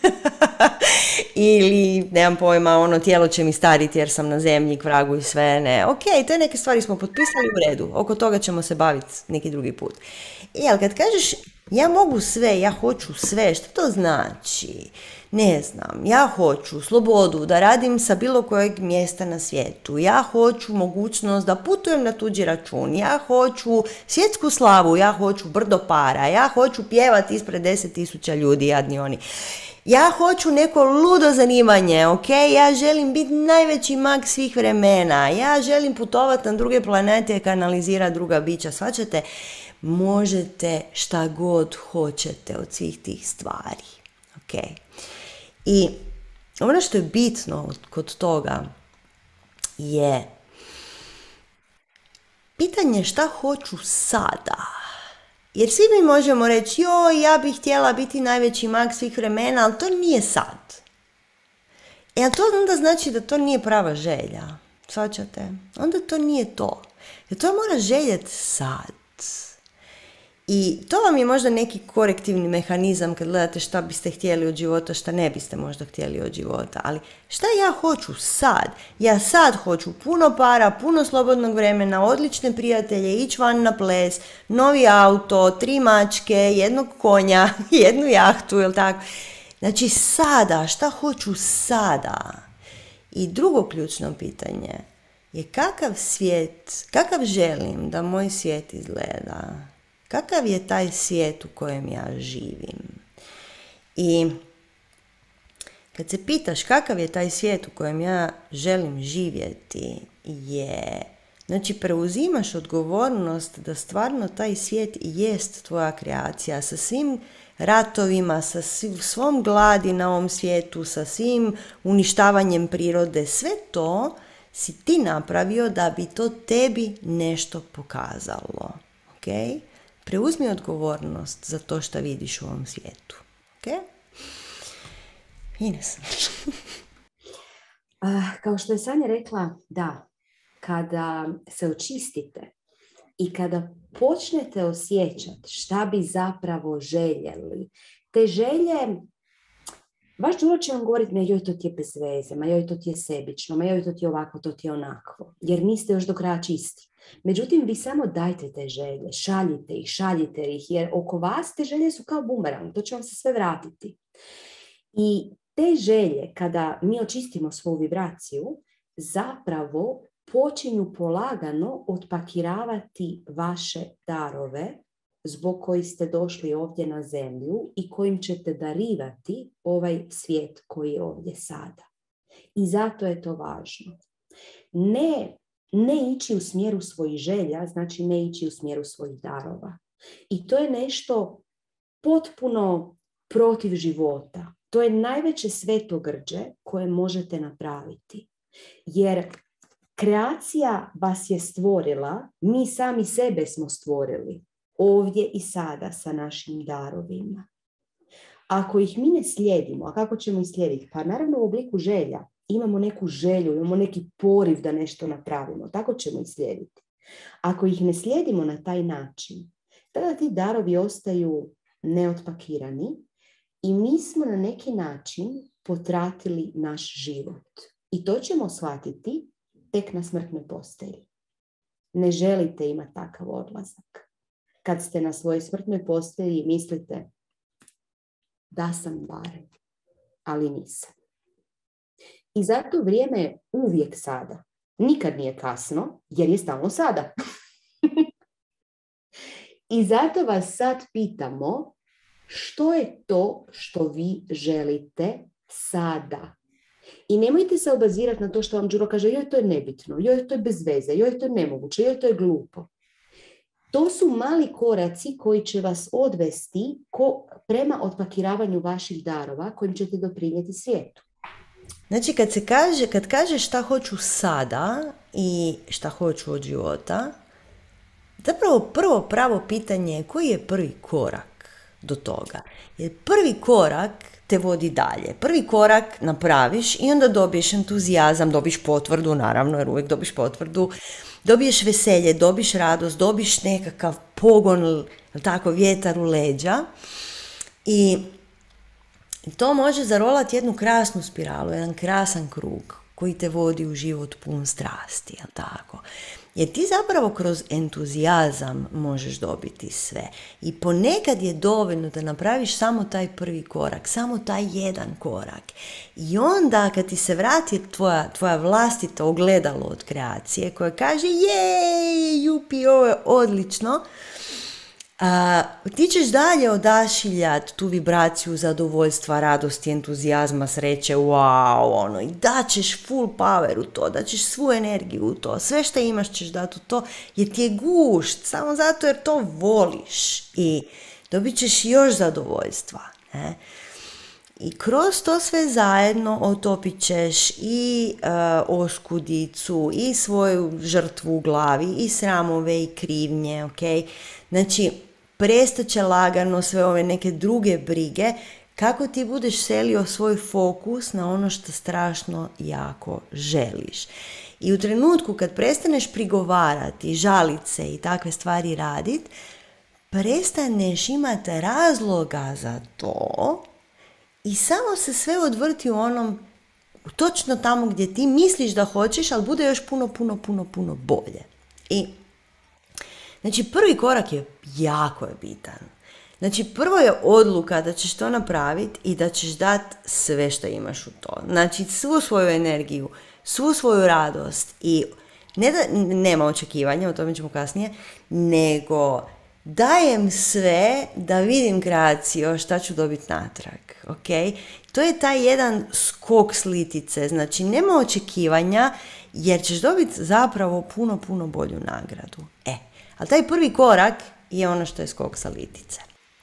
ili, nemam pojma, tijelo će mi stariti jer sam na zemlji, kvragu i sve, ne. Ok, te neke stvari smo potpisali u redu, oko toga ćemo se baviti neki drugi put. Ali kad kažeš, ja mogu sve, ja hoću sve, što to znači? Ne znam, ja hoću slobodu da radim sa bilo kojeg mjesta na svijetu, ja hoću mogućnost da putujem na tuđi račun, ja hoću svjetsku slavu, ja hoću brdo para, ja hoću pjevati ispred 10.000 ljudi, jadni oni. Ja hoću neko ludo zanimanje, ok? Ja želim biti najveći mag svih vremena, ja želim putovati na druge planete i kanalizirati druga bića, shvaćate? Možete šta god hoćete od svih tih stvari, ok? I ono što je bitno kod toga je pitanje šta hoću sada. Jer svi mi možemo reći, ja bih htjela biti najveći mag svih vremena, ali to nije sad. A to onda znači da to nije prava želja. Shvaćate? Onda to nije to. Jer to mora željeti sad. I to vam je možda neki korektivni mehanizam kad gledate šta biste htjeli od života, šta ne biste možda htjeli od života. Ali šta ja hoću sad? Ja sad hoću puno para, puno slobodnog vremena, odlične prijatelje, ići van na ples, novi auto, 3 mačke, 1 konja, 1 jahtu, jel tako? Znači sada, šta hoću sada? I drugo ključno pitanje je kakav želim da moj svijet izgleda Kakav je taj svijet u kojem ja živim? I kad se pitaš kakav je taj svijet u kojem ja želim živjeti, znači preuzimaš odgovornost da stvarno taj svijet jest tvoja kreacija sa svim ratovima, sa svom gladi na ovom svijetu, sa svim uništavanjem prirode, sve to si ti napravio da bi to tebi nešto pokazalo. Okay? Preuzmi odgovornost za to što vidiš u ovom svijetu. Okay? Ines. Kao što je Sanja rekla, da, kada se očistite i kada počnete osjećati šta bi zapravo željeli, te želje, vaš Đuro će vam govoriti, ma joj, to ti je bez veze, ma joj, to ti je sebično, ma joj, to ti je ovako, to ti je onako, jer niste još do kraja čisti. Međutim, vi samo dajte te želje, šaljite ih, jer oko vas te želje su kao bumerang, to će vam se sve vratiti. I te želje, kada mi očistimo svoju vibraciju, zapravo počinju polagano otpakiravati vaše darove zbog kojih ste došli ovdje na zemlju i kojim ćete darivati ovaj svijet koji je ovdje sada. I zato je to važno. Ne ići u smjeru svojih želja, znači ne ići u smjeru svojih darova. I to je nešto potpuno protiv života. To je najveće svetogrđe koje možete napraviti. Jer kreacija vas je stvorila, mi sami sebe smo stvorili, ovdje i sada sa našim darovima. Ako ih mi ne slijedimo, a kako ćemo ih slijediti? Pa naravno u obliku želja. Imamo neku želju, imamo neki poriv da nešto napravimo. Tako ćemo ih slijediti. Ako ih ne slijedimo na taj način, tada ti darovi ostaju neotpakirani i mi smo na neki način potratili naš život. I to ćemo shvatiti tek na smrtnoj postelji. Ne želite imati takav odlazak. Kad ste na svojoj smrtnoj postelji mislite da sam barem, ali nisam. I zato vrijeme je uvijek sada. Nikad nije kasno, jer je stalno sada. I zato vas sad pitamo što je to što vi želite sada. I nemojte se obazirati na to što vam Đuro kaže, joj, to je nebitno, joj, to je bez veze, joj, to je nemoguće, joj, to je glupo. To su mali koraci koji će vas odvesti prema otpakiravanju vaših darova kojim ćete doprinijeti svijetu. Znači kad kažeš šta hoću sada i šta hoću od života, zapravo prvo pravo pitanje je koji je prvi korak do toga. Jer prvi korak te vodi dalje. Prvi korak napraviš i onda dobiješ entuzijazam, dobiješ potvrdu, naravno, jer uvijek dobiješ potvrdu, dobiješ veselje, dobiješ radost, dobiješ nekakav pogon, tako, vjetar u leđa i to može zarolati jednu krasnu spiralu, jedan krasan krug koji te vodi u život pun strasti, jel tako? Jer ti zapravo kroz entuzijazam možeš dobiti sve. I ponekad je dovoljno da napraviš samo taj prvi korak, samo taj jedan korak. I onda kad ti se vrati tvoja vlastita ogledalo od kreacije koja kaže jej, jupi, ovo je odlično, ti ćeš dalje odašiljati tu vibraciju zadovoljstva, radosti, entuzijazma, sreće, wow, i daćeš full power u to, daćeš svu energiju u to, sve što imaš ćeš dati u to, jer ti je gušt, samo zato jer to voliš i dobit ćeš još zadovoljstva. Ne? I kroz to sve zajedno otopit ćeš i oskudicu, i svoju žrtvu u glavi, i sramove, i krivnje, ok? Znači, prestat će lagano sve ove neke druge brige, kako ti budeš selio svoj fokus na ono što strašno jako želiš. I u trenutku kad prestaneš prigovarati, žalit se i takve stvari raditi, prestaneš imati razloga za to i samo se sve odvrti u onom, točno tamo gdje ti misliš da hoćeš, ali bude još puno bolje. I znači, prvi korak je jako bitan. Znači, prvo je odluka da ćeš to napraviti i da ćeš dati sve što imaš u to. Znači, svu svoju energiju, svu svoju radost i ne da nema očekivanja, o tome ćemo kasnije, nego dajem sve da vidim kreaciju, šta ću dobiti natrag, ok? To je taj jedan skok s litice, znači nema očekivanja, jer ćeš dobiti zapravo puno bolju nagradu. Ali taj prvi korak je ono što je skok sa litice.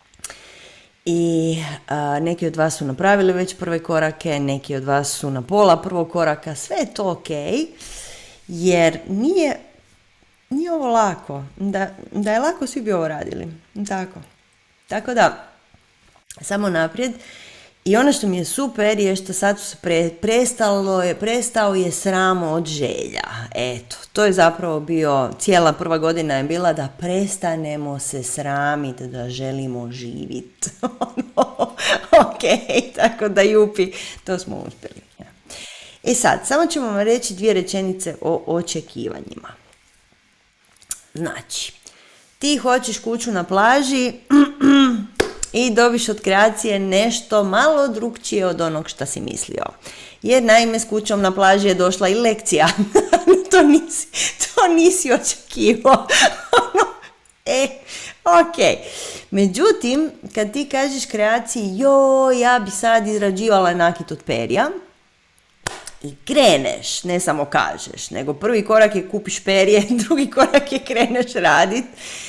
I neki od vas su napravili već prve korake, neki od vas su na pola prvog koraka, sve je to ok, jer nije ovo lako. Da je lako, svi bi ovo radili. Tako da, samo naprijed. I ono što mi je super je što sad su prestao je sramo od želja. Eto, to je zapravo bio, cijela prva godina je bila da prestanemo se sramiti, da želimo živjeti. Ok, tako da jupi, to smo uspjeli. Sad, samo ćemo vam reći 2 rečenice o očekivanjima. Znači, ti hoćeš kuću na plaži i dobiš od kreacije nešto malo drukčije od onog što si mislio. Jer naime s kućom na plaži je došla i lekcija. to nisi očekivao. Ok. Međutim, kad ti kažeš kreaciji, ja bi sad izrađivala nakit od perja, i kreneš, ne samo kažeš, nego prvi korak je kupiš perje, drugi korak je kreneš radit.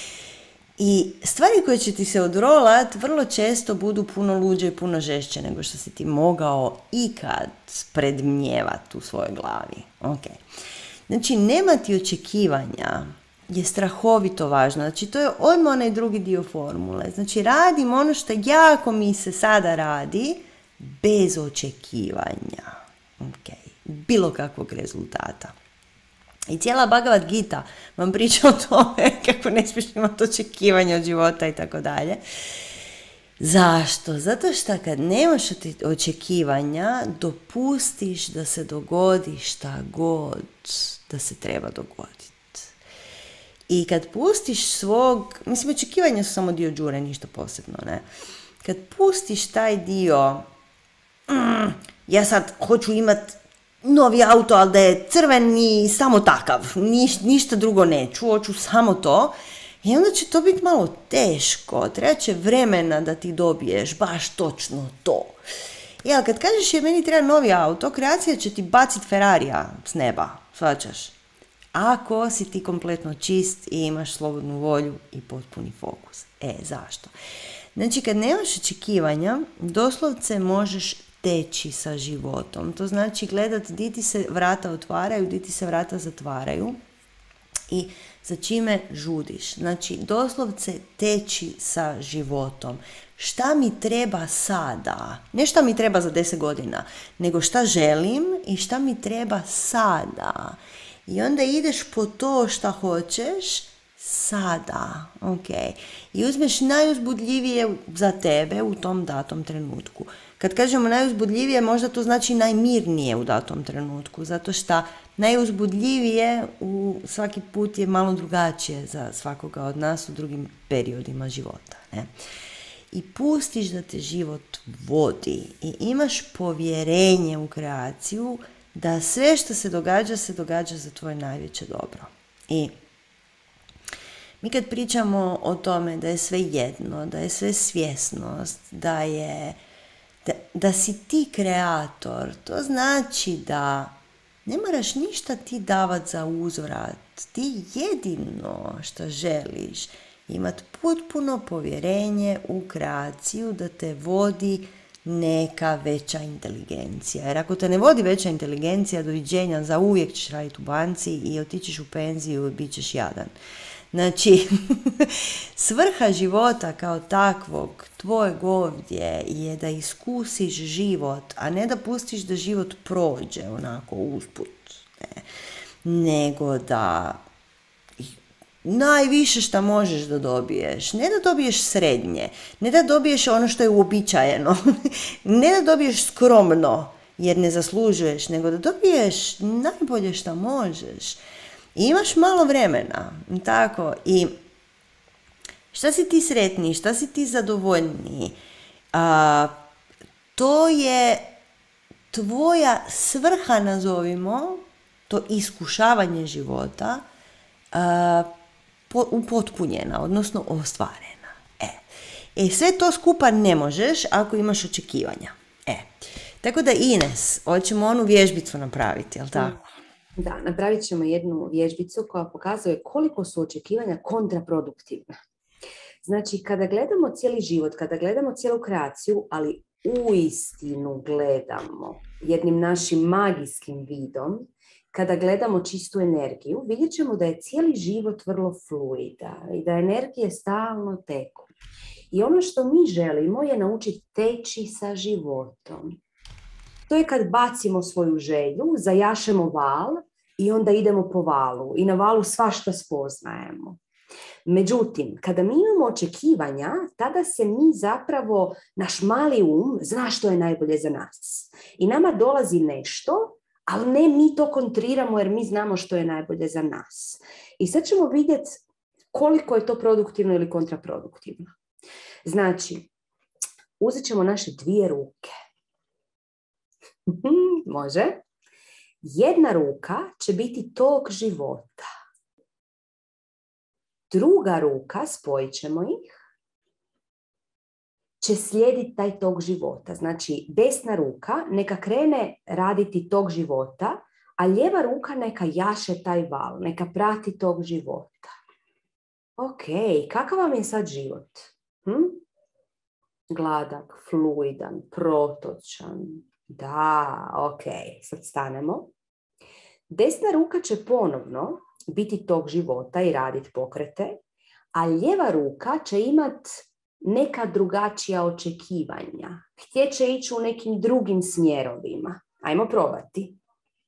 I stvari koje će ti se odrolat vrlo često budu puno luđe i puno žešće nego što si ti mogao ikad predmnjevat u svojoj glavi. Okay. Znači, nemati očekivanja je strahovito važno. Znači, to je odmah onaj drugi dio formule. Znači, radim ono što jako mi se sada radi bez očekivanja. Okay. Bilo kakvog rezultata. I cijela Bhagavad Gita vam priča o tome kako ne smiješ imati očekivanja od života i tako dalje. Zašto? Zato što kad nemaš očekivanja, dopustiš da se dogodi šta god da se treba dogoditi. I kad pustiš očekivanja su samo dio džure, ništa posebno, ne? Kad pustiš taj dio, ja sad hoću imati novi auto, ali da je crveni, samo takav, ništa drugo neću, hoću samo to. I onda će to biti malo teško, treba će vremena da ti dobiješ baš točno to. Ali kad kažeš je meni treba novi auto, kreacija će ti baciti Ferrarija s neba, shvaćaš? Ako si ti kompletno čist i imaš slobodnu volju i potpuni fokus. Zašto? Znači, kad nemaš očekivanja, doslovce možeš teći sa životom. To znači gledati di ti se vrata otvaraju, di ti se vrata zatvaraju i za čime žudiš. Znači, doslovce teći sa životom. Šta mi treba sada? Ne šta mi treba za 10 godina, nego šta želim i šta mi treba sada. I onda ideš po to šta hoćeš sada. Okay. I uzmeš najuzbudljivije za tebe u tom datom trenutku. Kad kažemo najuzbudljivije, možda to znači najmirnije u datom trenutku, zato što najuzbudljivije svaki put je malo drugačije za svakoga od nas u drugim periodima života. Ne? I pustiš da te život vodi i imaš povjerenje u kreaciju da sve što se događa za tvoje najveće dobro. I mi kad pričamo o tome da je sve jedno, da je sve svjesnost, da si ti kreator, to znači da ne moraš ništa ti davat za uzvrat. Ti jedino što želiš imati potpuno povjerenje u kreaciju da te vodi neka veća inteligencija. Jer ako te ne vodi veća inteligencija, doviđenja, za uvijek ćeš raditi u banci i otićeš u penziju i bit ćeš jadan. Znači, svrha života kao takvog, tvojeg ovdje, je da iskusiš život, a ne da pustiš da život prođe onako usput. Nego da najviše što možeš da dobiješ, ne da dobiješ srednje, ne da dobiješ ono što je uobičajeno, ne da dobiješ skromno jer ne zaslužuješ, nego da dobiješ najbolje što možeš. I imaš malo vremena, tako, i šta si ti sretniji, šta si ti zadovoljniji, to je tvoja svrha, nazovimo, to iskušavanje života, upotpunjena, odnosno ostvarena. Sve to skupa ne možeš ako imaš očekivanja. Tako da Ines, hoćemo onu vježbicu napraviti, jel tako? Da, napravit ćemo jednu vježbicu koja pokazuje koliko su očekivanja kontraproduktivna. Znači, kada gledamo cijeli život, kada gledamo cijelu kreaciju, ali uistinu gledamo jednim našim magijskim vidom, kada gledamo čistu energiju, vidjet ćemo da je cijeli život vrlo fluida i da energije stalno teku. I ono što mi želimo je naučiti teći sa životom. To je kad bacimo svoju želju, zajašemo val i onda idemo po valu. I na valu svašta spoznajemo. Međutim, kada mi imamo očekivanja, tada se mi zapravo, naš mali zna što je najbolje za nas. I nama dolazi nešto, ali ne mi to kontriramo jer mi znamo što je najbolje za nas. I sad ćemo vidjeti koliko je to produktivno ili kontraproduktivno. Znači, uzet ćemo naše 2 ruke. Može. Jedna ruka će biti tok života. Druga ruka, spojit ćemo ih, će slijediti taj tok života. Znači, desna ruka neka krene raditi tok života, a lijeva ruka neka jaše taj val, neka prati tok života. Ok, kakav vam je sad život? Gladak, fluidan, protočan. Da, ok, sad stanemo. Desna ruka će ponovno biti tok života i raditi pokrete, a lijeva ruka će imati neka drugačija očekivanja. Htjeće ići u nekim drugim smjerovima. Ajmo probati.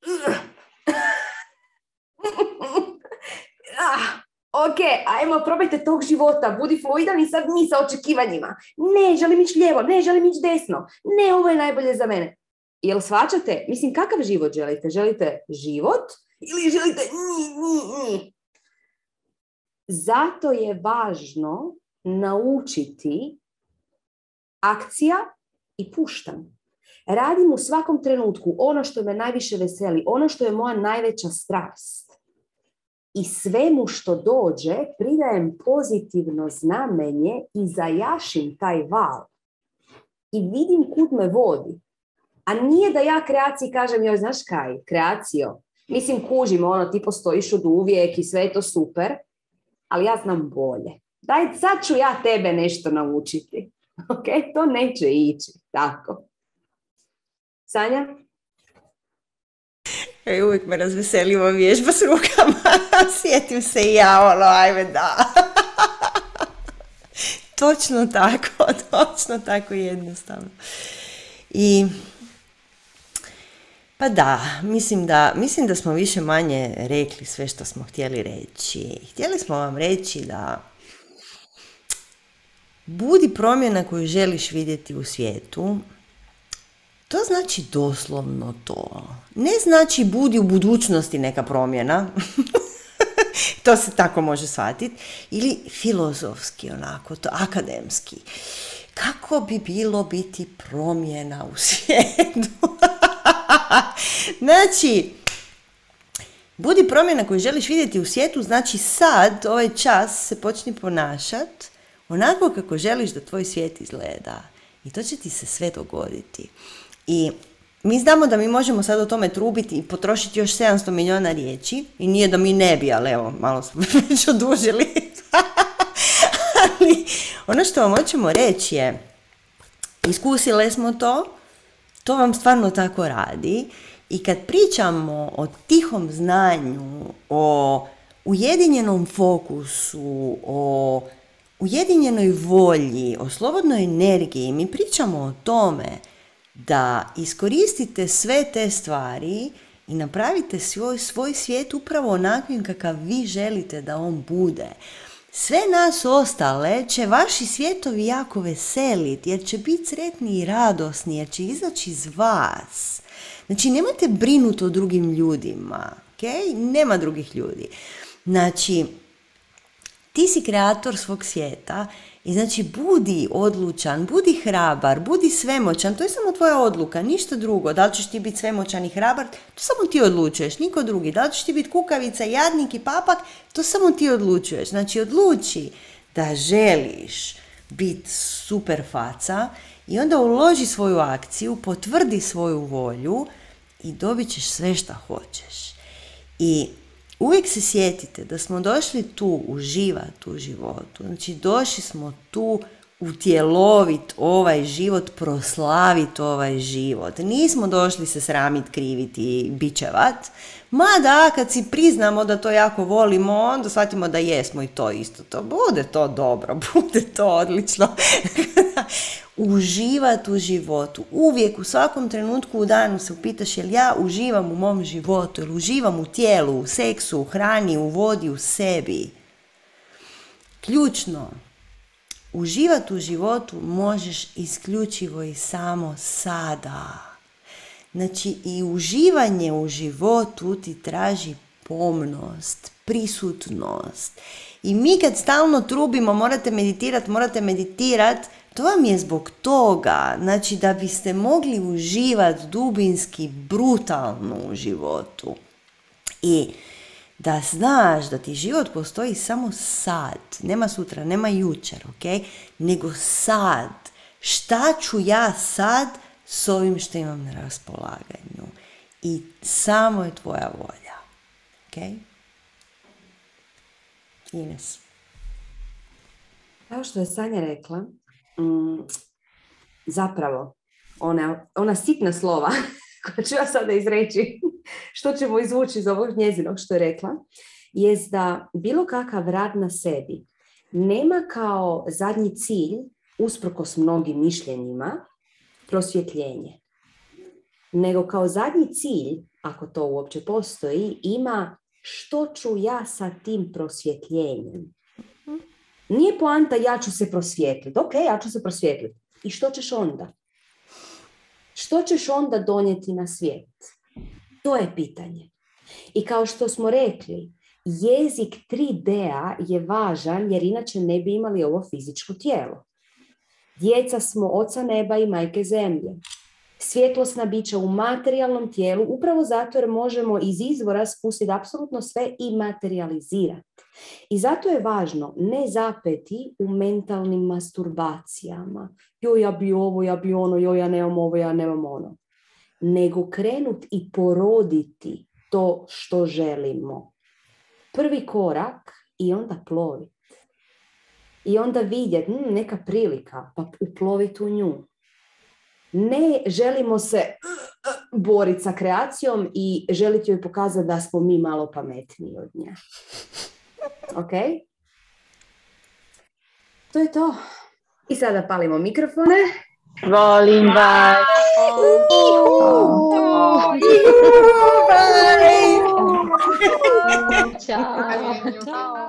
Ok, ajmo, probajte tog života, budi fluidan i sad mi sa očekivanjima. Ne, želim ići lijevo, ne, želim ići desno. Ne, ovo je najbolje za mene. Jel shvaćate? Mislim, kakav život želite? Želite život ili želite ni? Zato je važno naučiti akcija i puštam. Radim u svakom trenutku ono što me najviše veseli, ono što je moja najveća strast. I svemu što dođe pridajem pozitivno znamenje i zajašim taj val. I vidim kud me vodi. A nije da ja kreaciji kažem, joj, znaš kaj, kreacijo, mislim, kužim, ti postojiš od uvijek i sve je to super, ali ja znam bolje. Daj, sad ću ja tebe nešto naučiti. Ok, to neće ići, tako. Sanja? Uvijek me razveselimo vježba s rukama. Sjetim se i ja, ajme da. Točno tako jednostavno. I pa da, mislim da smo više manje rekli sve što smo htjeli reći. Htjeli smo vam reći da budi promjena koju želiš vidjeti u svijetu. To znači doslovno to. Ne znači budi u budućnosti neka promjena. To se tako može shvatiti. Ili filozofski, onako, to akademski. Kako bi bilo biti promjena u svijetu? Znači, budi promjena koju želiš vidjeti u svijetu, znači sad, ovaj čas, se počni ponašati onako kako želiš da tvoj svijet izgleda. I to će ti se sve dogoditi. I mi znamo da mi možemo sad o tome trubiti i potrošiti još 700 milijuna riječi. I nije da mi ne bi, ali evo, malo smo već odužili. Ali ono što vam hoćemo reći je, iskusile smo to vam stvarno tako radi. I kad pričamo o tihom znanju, o ujedinjenom fokusu, o ujedinjenoj volji, o slobodnoj energiji, mi pričamo o tome da iskoristite sve te stvari i napravite svoj svijet upravo onakvim kakav vi želite da on bude. Sve nas ostale će vaši svijetovi jako veseliti, jer će biti sretni i radosni, jer će izaći iz vas. Znači, nemojte brinuti o drugim ljudima, ok? Nema drugih ljudi. Znači, ti si kreator svog svijeta I znači budi odlučan, budi hrabar, budi svemoćan, to je samo tvoja odluka, ništa drugo. Da li ćeš ti biti svemoćan i hrabar, to samo ti odlučuješ, niko drugi. Da li ćeš ti biti kukavica, jadnik i papak, to samo ti odlučuješ. Znači odluči da želiš biti super faca i onda uloži svoju akciju, potvrdi svoju volju i dobit ćeš sve šta hoćeš. I uvijek se sjetite da smo došli tu uživati u životu. Znači došli smo tu utjeloviti ovaj život, proslaviti ovaj život. Nismo došli se sramiti, kriviti i bičevat. Mada kad si priznamo da to jako volimo, onda shvatimo da jesmo i to isto. To bude to dobro, bude to odlično. Uživati u životu. Uvijek, u svakom trenutku u danu se upitaš jel ja uživam u mom životu, jel uživam u tijelu, u seksu, u hrani, u vodi, u sebi. Ključno. Uživati u životu možeš isključivo i samo sada. Znači i uživanje u životu ti traži pomnost, prisutnost. I mi kad stalno trubimo morate meditirati, to vam je zbog toga. Znači da biste mogli uživati dubinski, brutalno u životu. I da znaš da ti život postoji samo sad, nema sutra, nema jučer, ok? Nego sad. Šta ću ja sad s ovim što imam na raspolaganju? I samo je tvoja volja, ok? Ines. Kao što je Sanja rekla, zapravo ona sitna slova koja ću ja sada izreći, što ćemo izvući iz ovog njezinog što je rekla, je da bilo kakav rad na sebi nema kao zadnji cilj, usprkos mnogim mišljenjima, prosvjetljenje. Nego kao zadnji cilj, ako to uopće postoji, ima što ću ja sa tim prosvjetljenjem. Nije poanta ja ću se prosvjetliti. Ok, ja ću se prosvjetliti. I što ćeš onda? Što ćeš onda donijeti na svijet? To je pitanje. I kao što smo rekli, jezik 3D-a je važan jer inače ne bi imali ovo fizičko tijelo. Djeca smo oca neba i majke zemlje. Svjetlosna bića u materijalnom tijelu, upravo zato jer možemo iz izvora spustiti apsolutno sve i materializirati. I zato je važno ne zapeti u mentalnim masturbacijama. Joj, ja bi ovo, ja bi ono, joj, ja nemam ovo, ja nemam ono. Nego krenuti i poroditi to što želimo. Prvi korak i onda ploviti. I onda vidjeti, neka prilika, pa uploviti u nju. Ne želimo se boriti sa kreacijom i želiti joj pokazati da smo mi malo pametniji od nje. Ok? To je to. I sada palimo mikrofone. Volim vas. Bye. Ćao.